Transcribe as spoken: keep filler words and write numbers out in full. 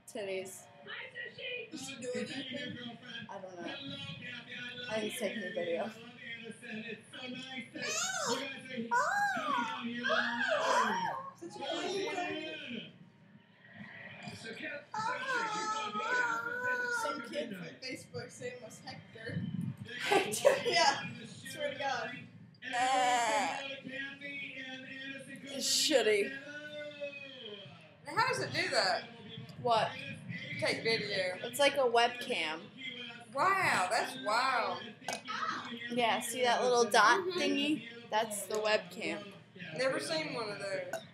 titties. Is she doing anything? I don't know. I was taking a video. Such a cute thing. Some kid from Facebook's name was Hector. Hector? Yeah. Swear to God. Uh, it's shitty. How does it do that? What? Take video. It's like a webcam. Wow, that's wild. Yeah, see that little dot thingy? That's the webcam. Never seen one of those.